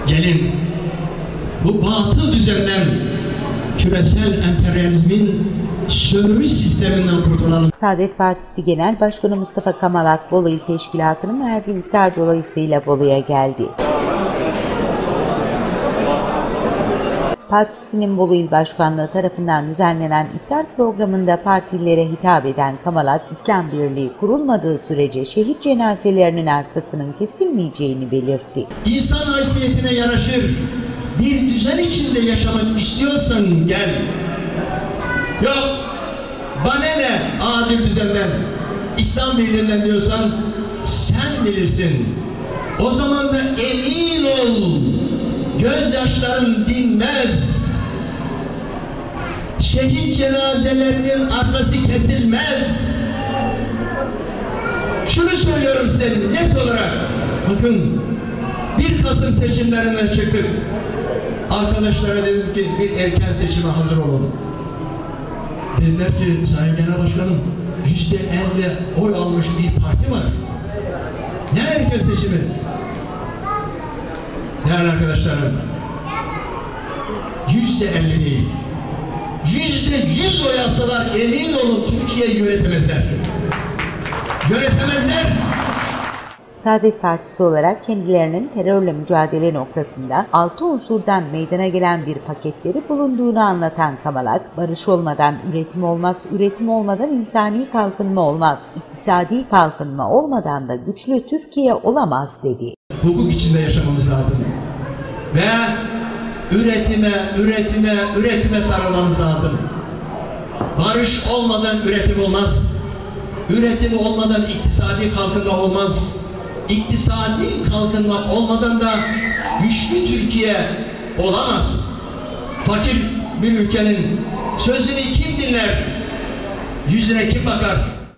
Gelin bu batıl düzenden, küresel emperyalizmin sömürü sisteminden kurtulalım. Saadet Partisi Genel Başkanı Mustafa Kamalak, Bolu İl Teşkilatı'nın Merve İftar dolayısıyla Bolu'ya geldi. Partisinin Bolu İl Başkanlığı tarafından düzenlenen iftar programında partililere hitap eden Kamalak, İslam Birliği kurulmadığı sürece şehit cenazelerinin arkasının kesilmeyeceğini belirtti. İnsan haysiyetine yaraşır bir düzen içinde yaşamak istiyorsan gel. Yok, bana ne adil düzenden, İslam Birliği'nden diyorsan sen bilirsin. O zaman da emin ol, gözyaşların dinmez. Şehit cenazelerinin arkası kesilmez. Şunu söylüyorum size net olarak. Bakın, 1 Kasım seçimlerinden çıktık. Arkadaşlara dedim ki bir erken seçime hazır olun. Dediler ki Sayın Genel Başkanım, %50 oy almış bir parti var. Ne erken seçimi? Değerli arkadaşlarım, %50 değil, %100 oy alsalar emin olun Türkiye'yi yönetemezler. Yönetemezler. Saadet Partisi olarak kendilerinin terörle mücadele noktasında 6 unsurdan meydana gelen bir paketleri bulunduğunu anlatan Kamalak, barış olmadan üretim olmaz, üretim olmadan insani kalkınma olmaz, iktisadi kalkınma olmadan da güçlü Türkiye olamaz dedi. Hukuk içinde yaşamamız lazım ve üretime sarılmamız lazım. Barış olmadan üretim olmaz, üretim olmadan iktisadi kalkınma olmaz. İktisadi kalkınma olmadan da güçlü Türkiye olamaz. Fakir bir ülkenin sözünü kim dinler? Yüzüne kim bakar?